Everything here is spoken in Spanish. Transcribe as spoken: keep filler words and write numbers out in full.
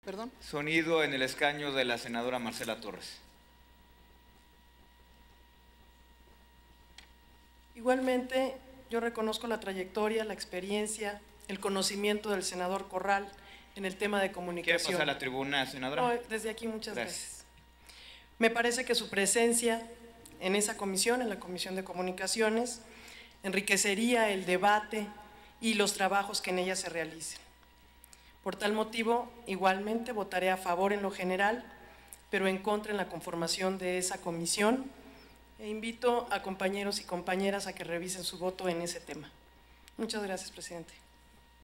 Perdón. Sonido en el escaño de la senadora Marcela Torres. Igualmente, yo reconozco la trayectoria, la experiencia, el conocimiento del senador Corral en el tema de comunicación. ¿Quiere pasar a la tribuna, senadora? No, desde aquí muchas gracias. Gracias. Me parece que su presencia en esa comisión, en la Comisión de Comunicaciones, enriquecería el debate y los trabajos que en ella se realicen. Por tal motivo, igualmente votaré a favor en lo general, pero en contra en la conformación de esa comisión, e invito a compañeros y compañeras a que revisen su voto en ese tema. Muchas gracias, presidente.